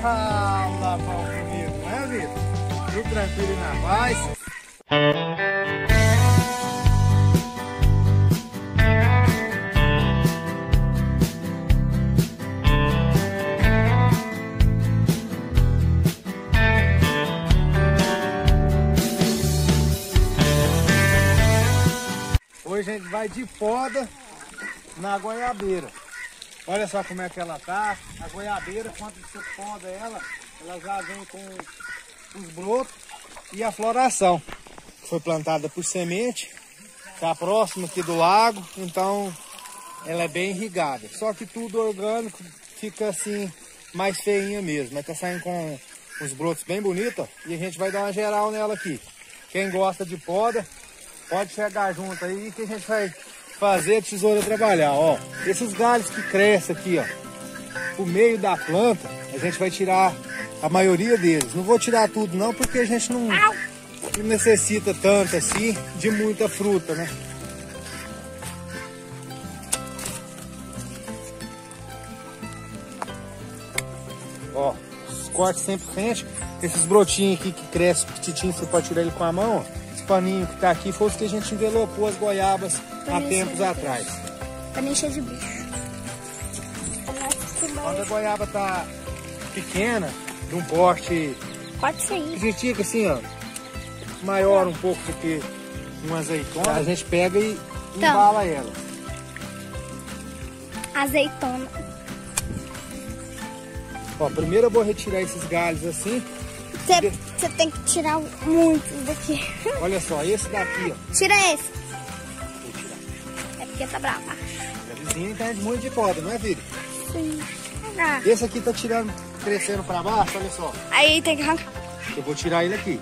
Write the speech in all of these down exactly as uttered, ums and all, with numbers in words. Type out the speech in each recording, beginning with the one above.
Fala, pão comigo, né, Vitor? Tudo tranquilo e na paz. Hoje a gente vai de poda na goiabeira. Olha só como é que ela tá. A goiabeira, quando você poda ela, ela já vem com os brotos e a floração. Foi plantada por semente, está próximo aqui do lago, então ela é bem irrigada. Só que tudo orgânico fica assim, mais feinha mesmo. Mas tá saindo com os brotos bem bonitos, ó, e a gente vai dar uma geral nela aqui. Quem gosta de poda, pode chegar junto aí que a gente vai fazer a tesoura trabalhar, ó. Esses galhos que crescem aqui, ó, o meio da planta, a gente vai tirar a maioria deles. Não vou tirar tudo não, porque a gente não, não necessita tanto assim de muita fruta, né? Ó, os cortes sempre frente. Esses brotinhos aqui que crescem petitinho, você pode tirar ele com a mão, ó. Esse paninho que tá aqui foi os que a gente envelopou as goiabas há tempos atrás. Paninho cheio de bicho. Quando a goiaba tá pequena, de um porte, pode ser. A gente fica assim, ó, maior um pouco do que uma azeitona, a gente pega e então, embala ela. Azeitona. Ó, primeiro eu vou retirar esses galhos assim. Você tem que tirar muito daqui. Olha só, esse daqui, ó. Tira esse. Vou tirar. É porque tá brava. A vizinha entende muito de poda, não é, filho? Sim. Ah. Esse aqui tá tirando, crescendo pra baixo, olha só. Aí tem que arrancar. Eu vou tirar ele aqui.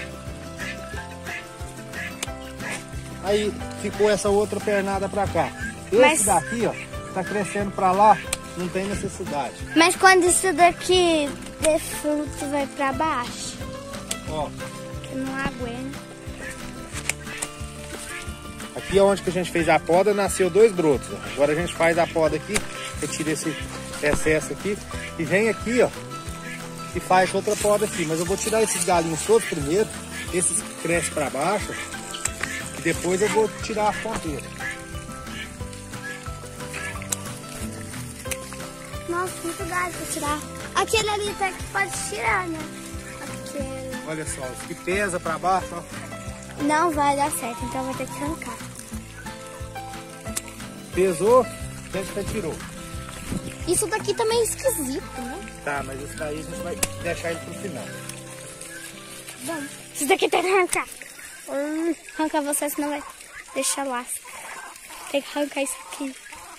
Aí ficou essa outra pernada pra cá. Esse Mas... daqui, ó, tá crescendo pra lá, não tem necessidade. Mas quando isso daqui de fruto vai pra baixo, ó, eu não aguento. Aqui é onde que a gente fez a poda, nasceu dois brotos. Ó. Agora a gente faz a poda aqui, retira esse excesso aqui e vem aqui, ó, e faz outra poda aqui. Mas eu vou tirar esses galinhos todos primeiro, esses que crescem para baixo, e depois eu vou tirar a ponteira. Nossa, muito galho pra tirar. Aquele ali até que pode tirar, né? Aquele... Olha só, os que pesa para baixo, ó. Não vai dar certo, então vai ter que arrancar. Pesou, a gente retirou. Isso daqui também é esquisito, né? Tá, mas isso daí a gente vai deixar ele pro final. Bom, isso daqui tem que arrancar. Hum, arranca você, senão vai deixar lasca. Tem que arrancar isso aqui.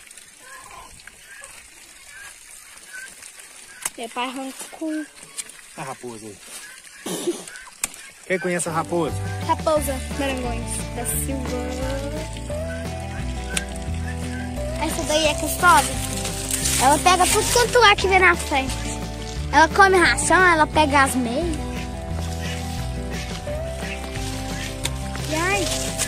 Meu pai arrancou a raposa aí. Quem conhece a raposa? Raposa Marangões da Silva. Essa daí é custosa. Ela pega tudo quanto é que vem na frente. Ela come ração, ela pega as meias. E ai.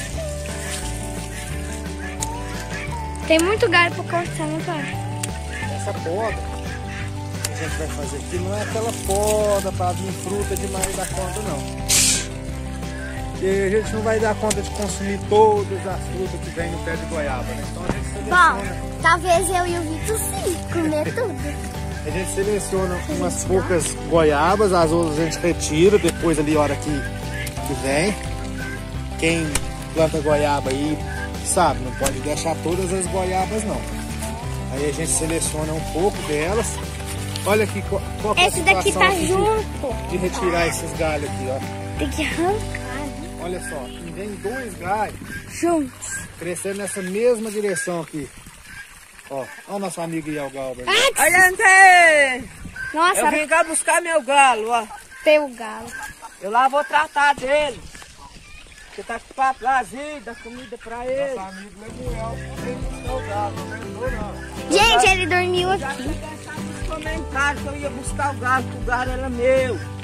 Tem muito galho pra cortar, né, pai? Essa poda que a gente vai fazer aqui não é aquela poda para vir fruta demais da conta, não. E a gente não vai dar conta de consumir todas as frutas que vem no pé de goiaba, né? Então a gente seleciona. Bom, talvez eu e o Vitor sim, comer tudo. A gente seleciona umas poucas goiabas, as outras a gente retira, depois ali a hora que, que vem. Quem planta goiaba aí sabe, não pode deixar todas as goiabas não. Aí a gente seleciona um pouco delas. Olha aqui qual, qual é a Esse daqui tá aqui junto. De retirar ah. esses galhos aqui, ó. Tem que arrancar. Olha só, vem dois galhos juntos, crescendo nessa mesma direção aqui. Ó, olha o nosso amigo aí, o galo. Ai, gente! Nossa, eu vim cá buscar meu galo, ó. Teu galo. Eu lá vou tratar dele. Você tá com o papo vazio, dá comida pra ele. Nosso amigo Lemuel, ele buscar o galo, não vendou não. Gente, ele dormiu eu aqui. Já tinha deixado nos comentários que eu ia buscar o galo, que o galo era meu.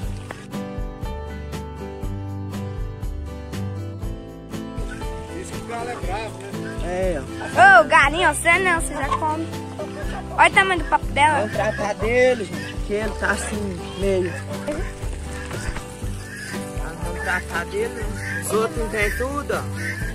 O galo é bravo, né? É, ó. Ô, galinho, você não, você já come. Olha o tamanho do papo dela. Vamos tratar dele, gente. que ele tá assim, meio. Vamos tratar dele. Os outros tem tudo, ó.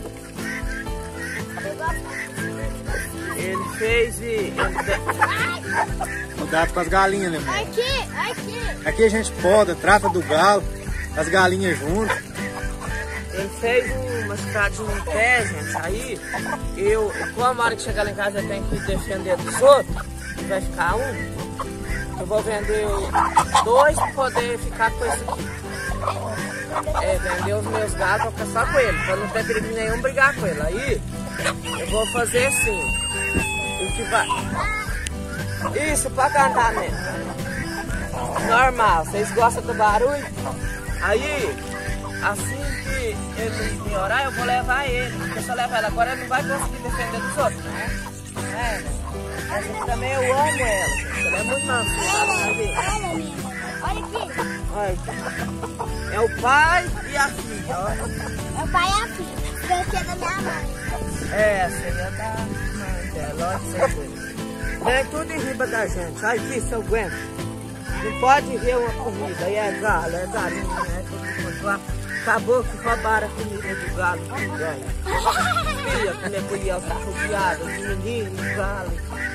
Ele fez e... Ele... Cuidado com as galinhas, né, mãe? Aqui, aqui. Aqui a gente poda, trata do galo, as galinhas juntas. Ele fez uma estradinha em pé, gente. Aí, eu, como a hora que chegar lá em casa eu tenho que defender dos outros, vai ficar um. Eu vou vender dois para poder ficar com esse aqui. É, vender os meus gatos para ficar só com ele, para não ter perigo nenhum brigar com ele. Aí, eu vou fazer assim. O que vai... Isso, para cantar mesmo. Normal, vocês gostam do barulho? Aí, assim que ele melhorar, eu vou levar ele. Porque se eu levar ele agora, ele não vai conseguir defender dos outros, né? É, mas também eu amo ela. Ela é muito mansinha, sabe? Olha aqui. Olha aqui. É o pai e a filha, ó. É o pai e a filha. Esse é da minha mãe. É, essa aí é da mãe dela, olha isso aí. Vem tudo em riba da gente. Olha aqui, se eu aguento. Não pode ver uma comida. Aí é galo, é galinha, é tudo. Acabou que roubaram a comida do galo. Olha. Filha, que minha colher tá rodeada de menino, de galo.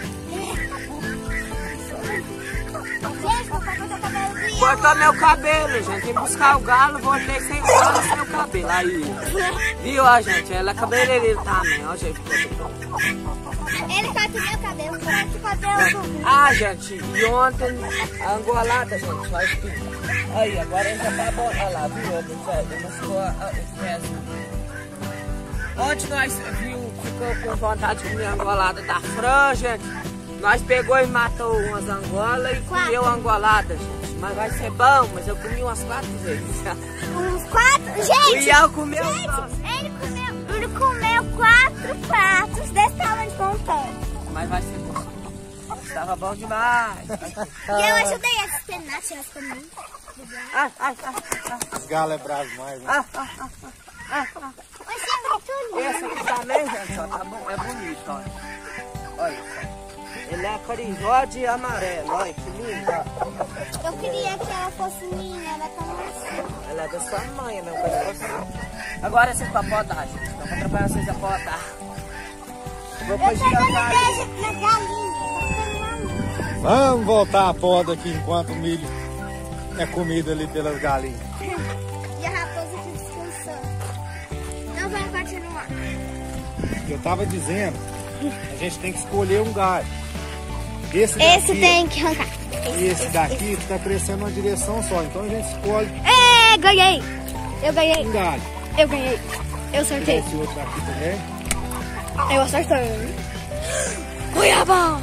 Cortou meu cabelo, gente. Vim buscar o galo, voltei sem galo, sem o cabelo. Aí, viu, ó, gente? Ela é cabeleireira também, ó, gente. Ele corta meu cabelo, corta o cabelo do... Ah, gente, e ontem a angolada, gente, lá espinha. Aí, agora ele já tá bom. Olha lá, viu? Ele mostrou os pés. Ontem nós viu, ficou com vontade de comer a angolada da Fran, gente. Nós pegou e matou umas angolas e comeu a angolada, gente. Mas vai ser bom, mas eu comi umas quatro vezes. Uns quatro? Gente! O Iel comeu gente, dois. ele comeu, ele comeu quatro pratos desse tamanho de montão. Mas vai ser bom. Estava bom demais. E eu ajudei a despenar, tirar as comidas. Ai, ai, ai, ai. Os galos é bravo mais, né? Ah, ah, ah, ah, ah. Você é muito lindo. Esse aqui também, gente, ó, tá bom, é bonito, olha. Olha só. Ele é carijode e amarelo, olha que lindo. Eu queria que ela fosse minha, ela tá assim. Ela é da sua mãe, meu coração. Agora vocês pra podar, gente. Não vou atrapalhar vocês a podar. Vou Eu tô fugir a dando galinha. beijo na galinha. Vamos voltar a poda aqui enquanto o milho é comido ali pelas galinhas. E a raposa aqui descansando. Não vai continuar. Eu tava dizendo, a gente tem que escolher um galho. Esse daqui, Esse tem que arrancar. esse daqui está crescendo uma direção só, então a gente escolhe É, ganhei. Eu ganhei. um galho. Eu ganhei. Eu acertei. Esse outro daqui também. Eu acertei. Goiaba.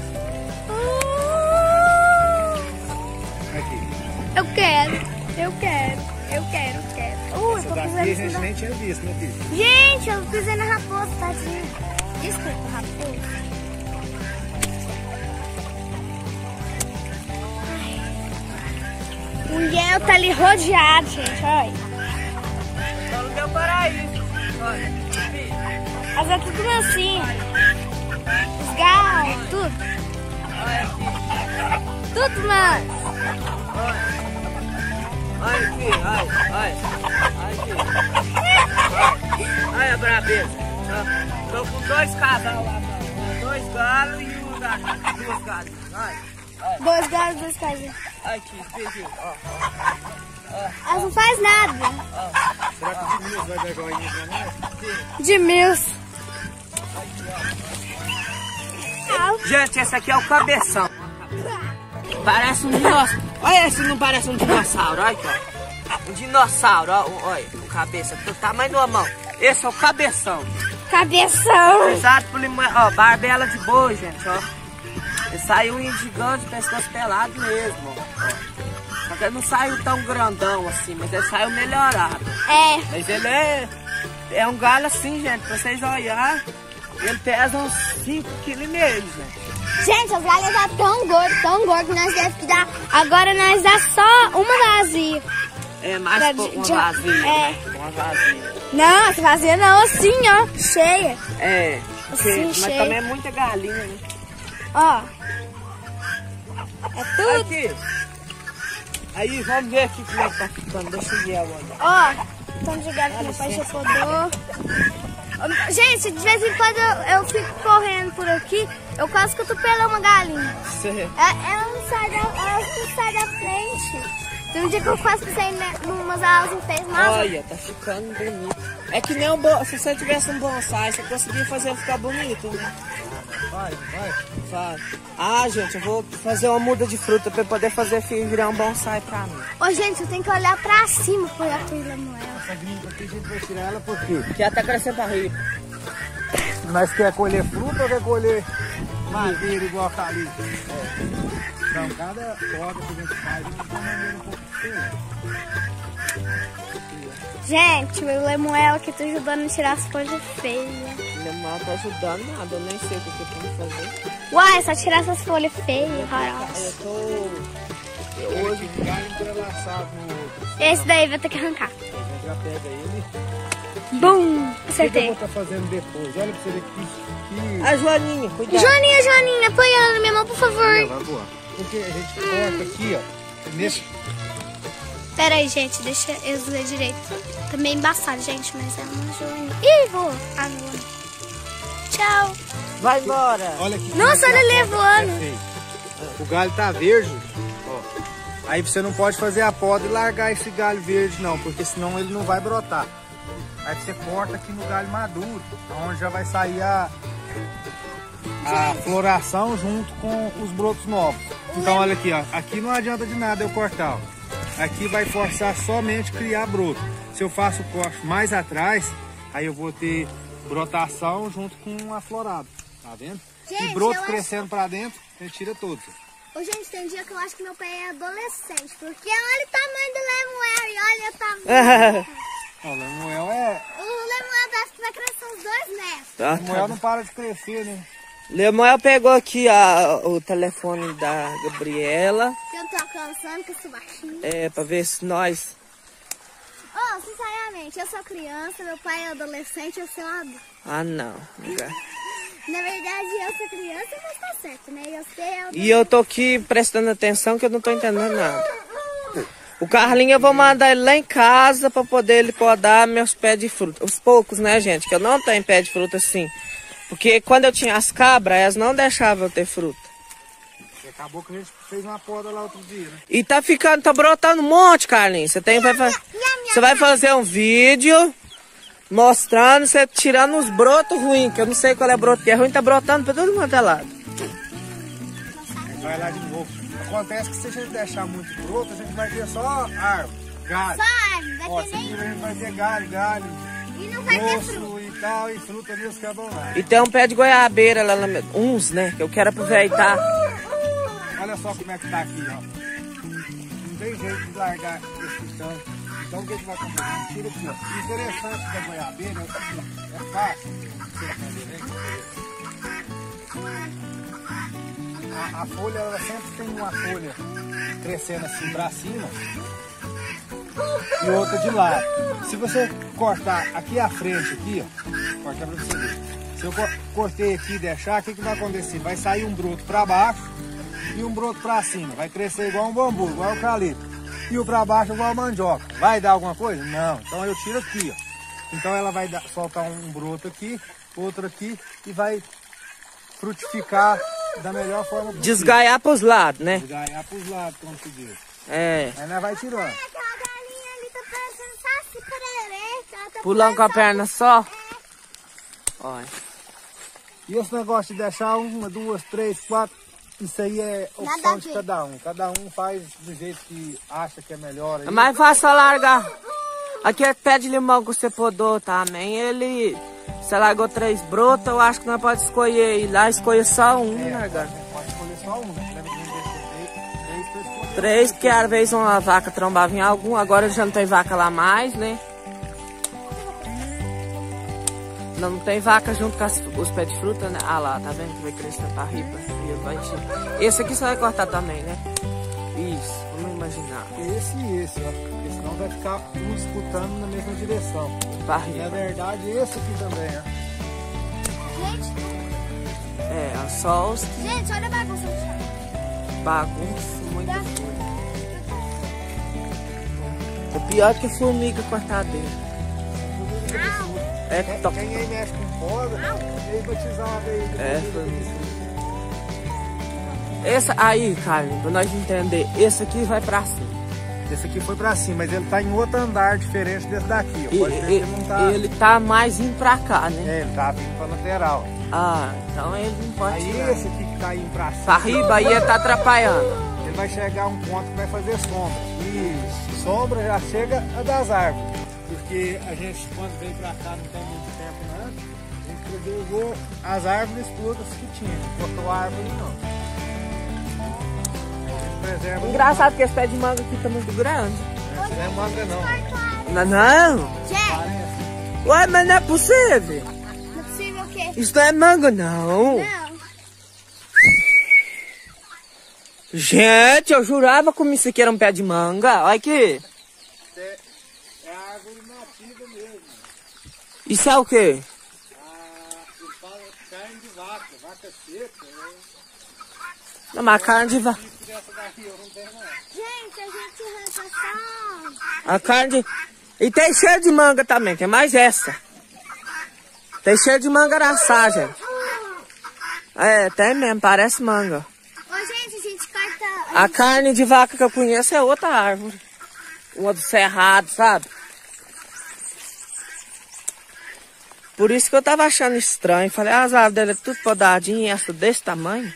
Aqui. Eu quero. Eu quero. Eu quero. Eu quero. Uh, Essa eu tô daqui a pisando gente na... nem tinha visto, né, filho? Gente, eu pisei na raposa, tadinha. Desculpa, raposa. O Iel tá ali rodeado, gente, olha. Tô no meu paraíso. Olha, filho. Mas é tudo assim. Os galos, tudo. Olha aqui. Tudo, mano. Olha. Olha aqui, olha, olha. Olha aqui. Olha, olha a brabeza. Ó, tô com dois casal lá, ó. Dois galos e um gato. Duas galinhas. Olha, olha. Dois galos, dois casinhos. Olha aqui, beijinho. Ó, Elas não faz nada. Será que o de mil vai dar joinha pra nós? De mil. gente, esse aqui é o cabeção. Parece um dinossauro. Olha esse, não parece um dinossauro. Olha aqui, ó. Um dinossauro, ó. Olha, o cabeça, do tamanho de uma mão. Esse é o cabeção. Cabeção. Pesado por limão. Ó, barbela de boi, gente, ó. Ele saiu um gigante, pescoço pelado mesmo. Ó. Só que ele não saiu tão grandão assim, mas ele saiu melhorado. É. Mas ele é, é um galo assim, gente, pra vocês olharem. Ele pesa uns cinco quilos e meio, gente. Gente, as galinhas tá tão gordas, tão gordas, que nós devemos que dar. Agora nós dá só uma vazia. É mais Pra pouco, uma de- vazia. é. né? Uma vazia. Não, essa vazia não, assim, ó. Cheia. É, Assim, mas cheio. também é muita galinha, né? Ó. É tudo. Aqui. Aí, vamos ver aqui como é que tá ficando. Deixa eu ver agora. Ó, então de galho que meu pai já podou. Gente, de vez em quando eu, eu fico correndo por aqui, eu quase cutupelei uma galinha. Você... Ela, ela não sai da, ela não sai da frente. Tem um dia que eu quase pisei em umas alas e fez mal. Olha, tá ficando bonito. É que nem um bo... se você tivesse um bonsai, você conseguia fazer ele ficar bonito, né? Vai, vai. Vai. Ah, gente, eu vou fazer uma muda de fruta pra eu poder fazer filho virar um bonsai pra mim. Ô, gente, eu tenho que olhar pra cima pra olhar pra Lemuel. Essa gringa aqui a gente vai tirar ela por quê? Que ela tá crescendo pra riba. Mas quer colher fruta ou quer colher madeira igual tá ali? É. Então, cada poda que a gente faz, a gente dá uma maneira um pouco diferente. Gente, o Lemuel aqui tá ajudando a tirar as folhas feias. Minha mãe tá ajudando nada, eu nem sei o que eu tenho que fazer. Uai, é só tirar essas folhas feias, horrorosas. Eu tô... Eu hoje galho entrelaçado no outro. Esse daí vai ter que arrancar. A gente já pega ele. Bum! O que, que eu Acertei. vou estar fazendo depois? Olha pra você ver que... que... A Joaninha, cuidado. Joaninha, Joaninha, põe ela na minha mão, por favor. Vai voar. Porque a gente corta aqui, ó. Nesse... Pera aí, gente, deixa eu ver direito. Tá meio embaçado, gente, mas é uma Joaninha. Ih, voou. Ah, não voou. Tchau. Vai embora. Olha aqui. Nossa, olha ele voando. É, o galho tá verde, ó. Aí você não pode fazer a poda e largar esse galho verde não, porque senão ele não vai brotar. Aí você corta aqui no galho maduro, onde já vai sair a, a floração junto com os brotos novos. Então olha aqui, ó. Aqui não adianta de nada eu cortar, ó. Aqui vai forçar somente criar broto. Se eu faço o corte mais atrás, aí eu vou ter brotação junto com a florada, tá vendo? Gente, e broto eu crescendo acho... pra dentro, a gente tira todos. Ô, gente, tem dia que eu acho que meu pai é adolescente, porque olha o tamanho do Lemuel e olha o tamanho. O Lemuel é... O Lemuel deve que vai crescer uns dois metros. O Lemuel não para de crescer, né? Lemuel pegou aqui a, o telefone da Gabriela. Que eu tô alcançando, que eu sou baixinho. É, pra ver se nós... Ô, oh, sinceramente, eu sou criança, meu pai é adolescente, eu sou um adulto. Ah, não. Na verdade, eu sou criança, mas tá certo, né? Eu sei... Eu E eu tô aqui prestando atenção que eu não tô entendendo nada. O Carlinho eu vou mandar ele lá em casa pra poder ele podar meus pés de fruta. Os poucos, né, gente? Que eu não tenho pé de fruta assim. Porque quando eu tinha as cabras, elas não deixavam eu ter fruta. E acabou que a gente fez uma poda lá outro dia, né? E tá ficando, tá brotando um monte, Carlinhos. Você tem, vai, você vai fazer um vídeo mostrando, você tirando os brotos ruins, que eu não sei qual é broto que é ruim, tá brotando pra todo mundo é lado. Vai lá de novo. Acontece que se a gente deixar muito broto, a gente vai ter só árvore, galho. Só árvore, vai Ó, ter se nem... a gente vai ter galho, galho, E não vai ter osso fruta. e tal, e fruta mesmo que é bom lá. E tem um pé de goiabeira lá, na, uns, né, que eu quero aproveitar. Olha só como é que tá aqui, ó. Não tem jeito de largar esse chão. Então o que, que vai acontecer? A gente tira aqui, ó. O interessante da goiabeira é que é fácil. Você entender, a, a folha, ela sempre tem uma folha crescendo assim pra cima e outra de lado. Se você cortar aqui à frente, aqui, ó, cortar pra você ver. Se eu cortei aqui e deixar, o que, que vai acontecer? Vai sair um broto pra baixo e um broto pra cima. Vai crescer igual um bambu, igual o eucalipto. E o pra baixo igual a mandioca. Vai dar alguma coisa? Não. Então eu tiro aqui, ó. Então ela vai dar, soltar um broto aqui, outro aqui e vai frutificar da melhor forma possível. Desgaiar pros lados, né? Desgaiar pros lados, como se diz. É. Aí nós vai tirando. Aquela galinha ali tá parecendo saci pererê. Tá Pulando com a perna só. Olha. E esse negócio de deixar uma, duas, três, quatro, isso aí é opção de cada um. Cada um faz do jeito que acha que é melhor. Aí. É mais fácil largar. Aqui é pé de limão que você podou também. Ele, você largou três brotos, eu acho que nós pode escolher. E lá escolher só um, É, né, cara? pode escolher só um. Né? Três pra escolher. Três, porque às vezes uma vaca trombava em algum, agora já não tem vaca lá mais, né? Não, não tem vaca junto com as, os pés de fruta, né? Ah lá, tá vendo que vai crescendo pra riba. E ele vai encher. Esse aqui você vai cortar também, né? Isso, vamos imaginar. Esse e esse, ó. Porque senão vai ficar um disputando na mesma direção. Pra E na riba. verdade esse aqui também, ó. Gente, É, só os que... gente, olha a bagunça no chão. bagunça, muita coisa. É pior que formiga cortadeira. É que toca. Quem aí mexe com poda, ele batizava aí. É, esse aí, Carlos, pra nós entender, esse aqui vai pra cima. Esse aqui foi pra cima, mas ele tá em outro andar diferente desse daqui. E, Pode ver que e, ele não tá... ele tá mais indo pra cá, né? É, ele tá vindo pra lateral. Ah, então ele não pode Aí tirar. esse aqui que tá indo pra cima, Pra riba aí ele tá atrapalhando. ele vai chegar a um ponto que vai fazer sombra. E sombra já chega a das árvores. Porque a gente, quando veio pra cá, não tem muito tempo, né? A gente preservou as árvores todas que tinha. Não cortou a árvore, não. Preserva. Engraçado que esse pé de manga aqui tá muito grande. Essa não é manga, não. Não, não. Gente, Parece. Ué, mas não é possível. não é possível o quê? Isso não é manga, não. Não. Gente, eu jurava que isso aqui era um pé de manga. Olha aqui. É, é a árvore nativa mesmo. Isso é o quê? Ah, ele fala carne de vaca, vaca seca. Né? Não, mas carne de vaca. Essa daqui eu não tenho, não. Gente, a gente arranca só. A carne de... E tem cheio de manga também, tem mais essa. Tem cheio de manga araçá, gente. É, tem mesmo, parece manga. Ô, gente, a gente corta... A carne de vaca que eu conheço é outra árvore. Uma do cerrado, sabe? Por isso que eu tava achando estranho. Falei, as árvores dela é tudo podadinha e essa desse tamanho.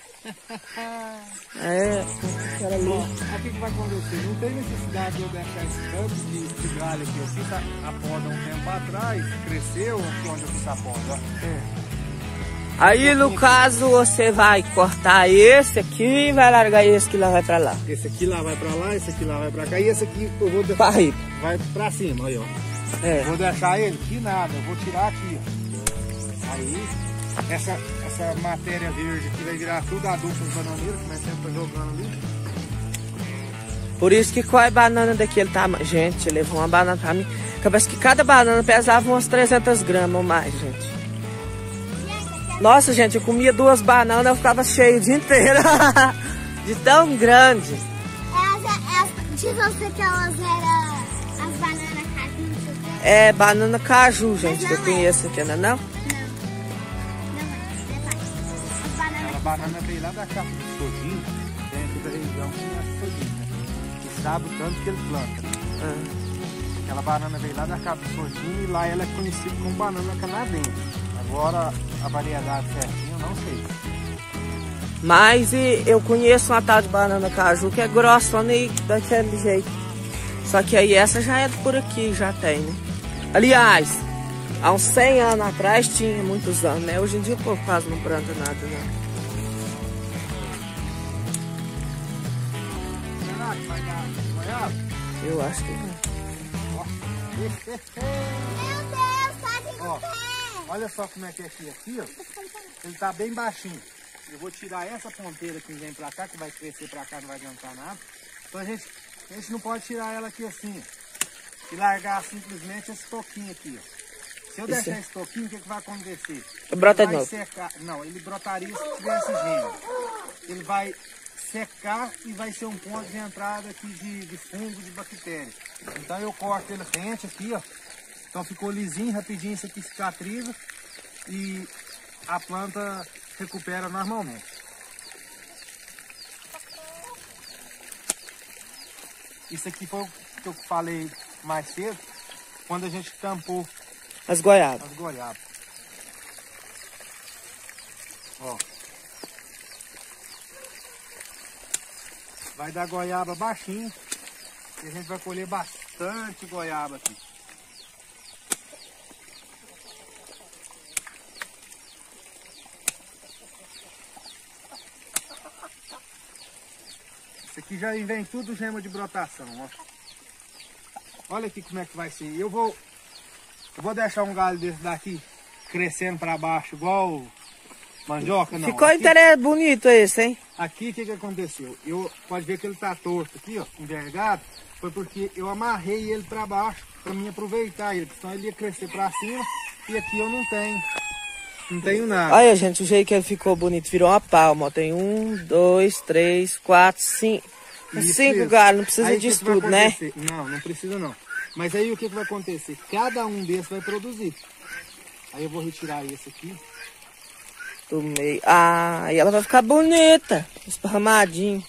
É, Era bom. O que, que vai acontecer? Não tem necessidade de eu deixar esse campo de, de galho aqui. Eu fiz a, a poda um tempo atrás, cresceu onde eu fiz a poda. Ó. é. Aí, no caso, você vai cortar esse aqui e vai largar esse que lá vai pra lá. Esse aqui lá vai pra lá, esse aqui lá vai pra cá. E esse aqui eu vou deixar. Pra riba. Vai pra cima, aí, ó. É. Vou deixar ele aqui nada, eu vou tirar aqui, ó. Aí, essa, essa matéria verde aqui vai virar tudo adubo dos bananeiros, que nós sempre tá jogando ali. Por isso que qual é a banana daquele tamanho? Gente, levou uma banana pra mim. Parece que cada banana pesava umas trezentas gramas ou mais, gente. Nossa, gente, eu comia duas bananas, eu ficava cheio o dia inteiro. De tão grande. Essa, diz você que elas eram as bananas caju. É banana caju, gente, Mas que eu não conheço aqui, não é não? Não. Não é. As bananas... Aquela banana veio lá da casa do Sodinho, tem aqui da região que é Sodinho, né? E sabe o tanto que ele planta. Ah. Aquela banana veio lá da casa do Sodinho e lá ela é conhecida como banana canadense. Agora, a variedade certinha, eu não sei. Mas e, eu conheço uma tal de banana caju que é grossona e daquele jeito. Só que aí essa já é por aqui, já tem, né? Aliás, há uns cem anos atrás tinha, muitos anos, né? Hoje em dia o povo quase não planta nada, né? Será que vai dar goiaba? Eu acho que não. Meu Deus, quase Ó, no pé. olha só como é que é aqui, aqui, ó. Ele tá bem baixinho. Eu vou tirar essa ponteira que vem pra cá, que vai crescer pra cá, não vai adiantar nada. Então a gente, a gente não pode tirar ela aqui assim, ó. E largar simplesmente esse toquinho aqui, ó. Se eu Isso. deixar esse toquinho, o que, que vai acontecer? Brota Ele de vai novo. secar. Não, ele brotaria se tivesse gênero. Ele vai secar e vai ser um ponto de entrada aqui de, de fungo, de bactéria. Então eu corto ele rente aqui, ó. Então ficou lisinho, rapidinho, isso aqui cicatriza e a planta recupera normalmente. Isso aqui foi o que eu falei mais cedo, quando a gente tampou As goiabas. as goiabas. Ó. Vai dar goiaba baixinho e a gente vai colher bastante goiaba aqui. Isso aqui já vem tudo gema de brotação, ó. Olha aqui como é que vai ser. Eu vou, eu vou deixar um galho desse daqui crescendo para baixo, igual mandioca, não. Ficou Aqui- interessante, bonito esse, hein? Aqui o que, que aconteceu? Eu pode ver que ele tá torto aqui, ó, envergado. Foi porque eu amarrei ele para baixo para mim aproveitar ele, senão ele ia crescer para cima e aqui eu não tenho não tenho nada. Olha, gente, o jeito que ele ficou bonito. Virou uma palma. Ó. Tem um, dois, três, quatro, cinco. Isso cinco mesmo. galhos. Não precisa Aí, disso que que tudo, né? Não, não precisa não. Mas aí o que, que vai acontecer? Cada um desses vai produzir. Aí eu vou retirar esse aqui. Do meio. Ah, e ela vai ficar bonita. Esparramadinho.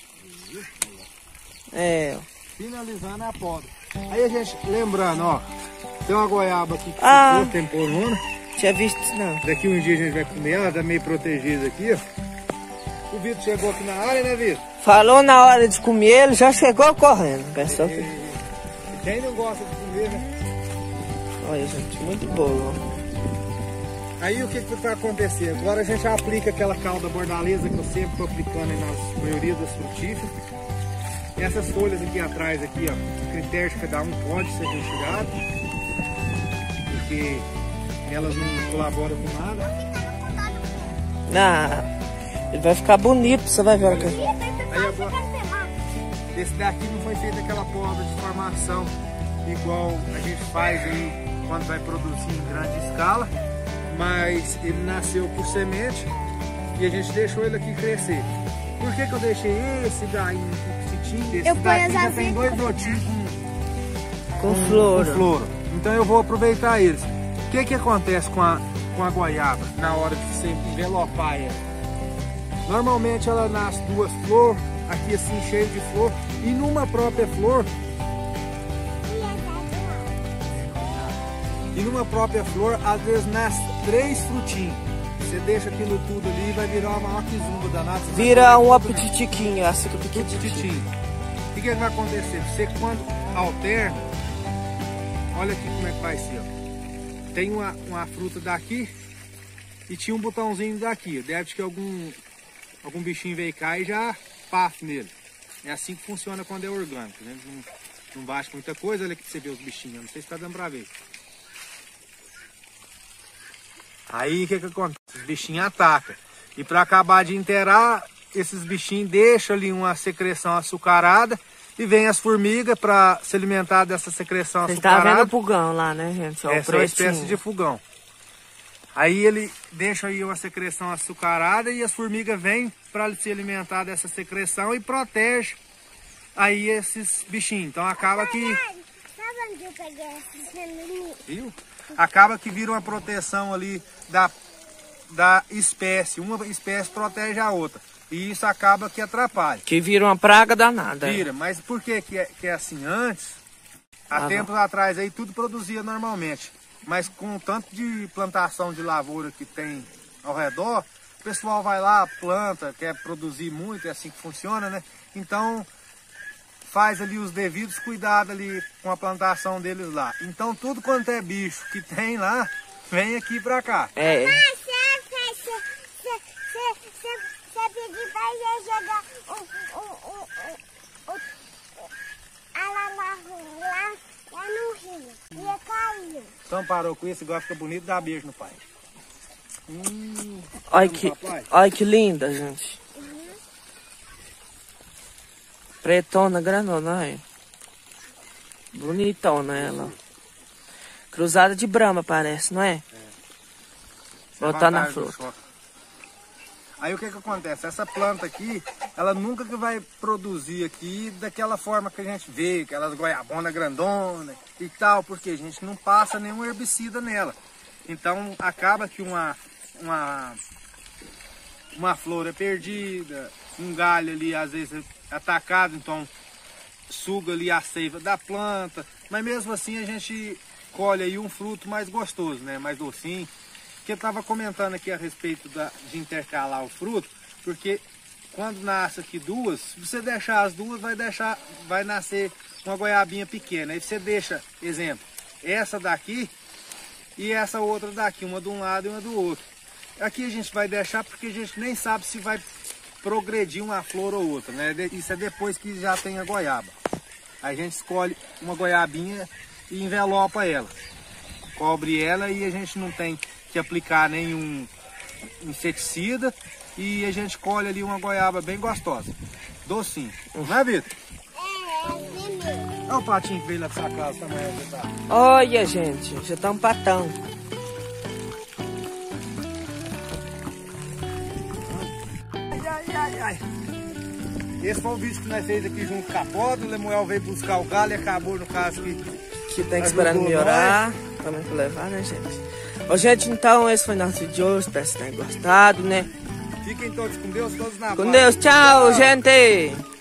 É, ó. Finalizando a poda. Aí a gente, lembrando, ó. Tem uma goiaba aqui que Ah. ficou temporona. Tinha visto isso não. Daqui um dia a gente vai comer, ela tá meio protegida aqui, ó. O Vitor chegou aqui na área, né, Vitor? Falou na hora de comer, ele já chegou correndo. Pensou que... Quem não gosta de comer, né? Olha, gente, muito boa. Aí o que que vai acontecer? Agora a gente aplica aquela calda bordaleza que eu sempre tô aplicando aí na maioria das frutíferas. Essas folhas aqui atrás, aqui, ó, critério de cada um pode ser retirado, porque elas não colaboram com nada. Ah, ele vai ficar bonito, você vai ver. Olha aqui. Aí agora, esse daqui não foi feita aquela poda de formação igual a gente faz aí quando vai produzir em grande escala, mas ele nasceu por semente e a gente deixou ele aqui crescer. Por que que eu deixei esse daí, esse piquitinho desse Eu ponho daqui as já tem azeitonas. dois brotinhos com, Com flor. com flor. Então eu vou aproveitar eles. O que que acontece com a, com a goiaba na hora de você envelopar ela? Normalmente ela nasce duas flores, aqui assim cheio de flor, e numa própria flor, e numa própria flor às vezes nasce três frutinhos. Você deixa aquilo tudo ali e vai virar uma maior quizumba danada. Vira um apetitiquinho, assim que eu piquei Titinho. O que, que vai acontecer? Você quando alterna, olha aqui como é que vai ser. Ó. Tem uma, uma fruta daqui e tinha um botãozinho daqui. Deve que algum, algum bichinho veio cá e já paf nele. É assim que funciona quando é orgânico. Né? Não, não baixa muita coisa. Olha aqui pra você ver os bichinhos. Não sei se tá dando pra ver. Aí o que, que acontece? Os bichinhos atacam. E para acabar de inteirar, esses bichinhos deixam ali uma secreção açucarada e vem as formigas para se alimentar dessa secreção Você tá açucarada. vendo o pulgão lá, né, gente? Ó, Essa é uma espécie de fogão. Aí ele deixa aí uma secreção açucarada e as formigas vêm para se alimentar dessa secreção e protege aí esses bichinhos. Então acaba que... Sabe onde eu peguei esses remédios? Viu? Acaba que vira uma proteção ali da, da espécie. Uma espécie protege a outra. E isso acaba que atrapalha. Que vira uma praga danada. Vira, mas por que que é, que é assim? Antes, há Ah, tempos atrás aí tudo produzia normalmente. Mas com o tanto de plantação de lavoura que tem ao redor, o pessoal vai lá, planta, quer produzir muito, é assim que funciona, né? Então faz ali os devidos cuidados ali com a plantação deles lá. Então tudo quanto é bicho que tem lá, vem aqui pra cá. É. Você pediu pra gente jogar um, um, um, um, um, lá, lá, lá, lá no rio. Ia cair. Então parou com isso, agora fica bonito, dá beijo no pai. Hum, Olha que, olha que linda, gente. Pretona, granona, aí. Bonitona ela. Cruzada de brama, parece, não é? Botar na vantagem do fruta. choque. Aí o que que acontece? Essa planta aqui, ela nunca que vai produzir aqui daquela forma que a gente vê, aquelas goiabonas grandonas e tal, porque a gente não passa nenhum herbicida nela. Então acaba que uma, uma, uma flor é perdida, um galho ali às vezes é atacado, então suga ali a seiva da planta, mas mesmo assim a gente colhe aí um fruto mais gostoso, né? Mais docinho. Que eu estava comentando aqui a respeito da, de intercalar o fruto, porque quando nasce aqui duas, se você deixar as duas, vai, deixar, vai nascer uma goiabinha pequena. Aí você deixa, exemplo, essa daqui e essa outra daqui, uma de um lado e uma do outro. Aqui a gente vai deixar porque a gente nem sabe se vai progredir uma flor ou outra, né? Isso é depois que já tem a goiaba. A gente escolhe uma goiabinha e envelopa ela. Cobre ela e a gente não tem que aplicar nenhum inseticida e a gente colhe ali uma goiaba bem gostosa. Docinho. Não é, Vitor? É, é mesmo. Olha o patinho que veio lá pra sua casa também. Tá? Olha, gente, já tá um patão. Esse foi o vídeo que nós fez aqui junto com a poda. O Lemuel veio buscar o galho e acabou, no caso, que... Que tem que esperar melhorar. Também pra levar, né, gente? Ô, gente, então esse foi nosso vídeo de hoje. Espero que vocês tenham gostado, né? Fiquem todos com Deus, todos na paz. Com Deus, tchau, gente!